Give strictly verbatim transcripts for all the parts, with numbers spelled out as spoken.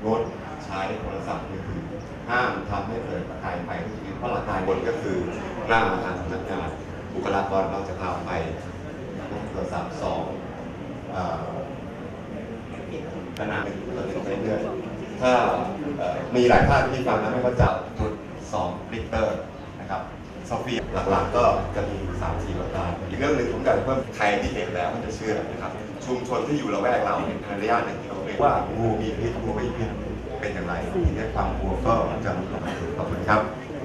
ดใช้โทรศัพท์มือถือห้ามทำให้เกิดประกายไฟที่ยืนเพราะหลักการบนก็คือหน้าอาคารสำนักงานบุคลากรเราจะพาไปโทรศัพท์สองขนาดเป็นตัวเล็กๆเรื่อยๆถ้ามีหลายท่านที่ฟังนะไม่ว่าจะจุดสองลิตรนะครับโซฟีหลักๆก็จะมีสามสี่ประการอีกเรื่องหนึ่งผมอยากจะเพิ่มใครที่เห็นแล้วมันจะเชื่อนะครับชุมชนที่อยู่ละแวกเราในระยะหนึ่งกิโลเมตรว่างูมีพิษงูไม่มีพิษเป็นอย่างไรทีนี้ความกลัวก็จะลดลงขอบคุณครับ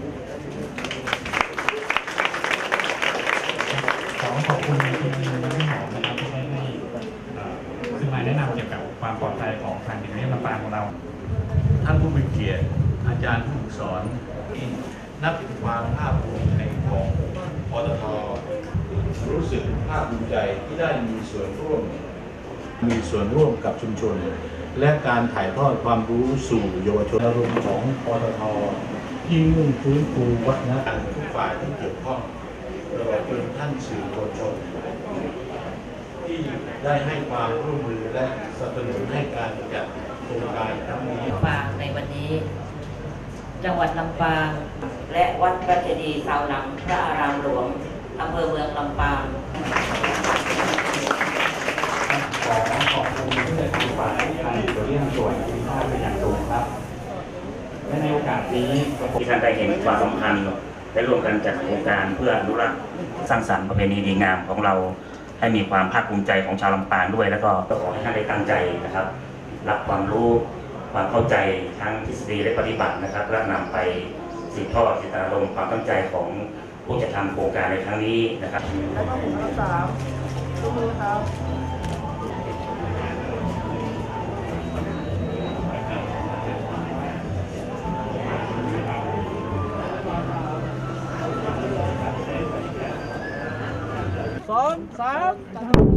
ขอขอบคุณคุณพี่หมอนะครับที่ได้ให้คือมาแนะนำเกี่ยวกับความปลอดภัยของทางดินเรียบลำปางของเราท่านผู้มีเกียรติอาจารย์ผู้สอนที่นับความภาคภูมิใจของปตท.รู้สึกภาคภูมิใจที่ได้มีส่วนร่วมมีส่วนร่วมกับชุมชนและการถ่ายทอดความรู้สู่เยาวชนอารมณ์ของปตท.ที่มุ่งฟื้นฟูวัฒนธรรมทุกฝ่ายที่เกี่ยวข้องตลอดจนท่านสื่อมวลชนที่ได้ให้ความร่วมมือและสนับสนุนให้การจัดโครงการครั้งนี้ลำปางในวันนี้จังหวัดลำปางและวัดพระเจดีย์เสาหลังพระอารามหลวงอำเภอเมืองลำปางขอขอบคุณผู้จัดการฝ่ายทางตัวเรื่องส่วนที่ท่านเป็นอย่างสูงครับและในโอกาสนี้ที่ท่านได้เห็นความสำคัญได้ร่วมกันจัดโครงการเพื่ออนุรักษ์สร้างสรรค์ประเพณีดีงามของเราให้มีความภาคภูมิใจของชาวลำปางด้วยแล้วก็ขอให้ท่านได้ตั้งใจนะครับรับความรู้ความเข้าใจทั้งทฤษฎีและปฏิบัตินะครับและนำไปสืบทอดเจตนารมณ์ความตั้งใจของผู้จัดทำโครงการในครั้งนี้นะครับแล้วก็ผมทั้งสามทุกมือครับสองสาม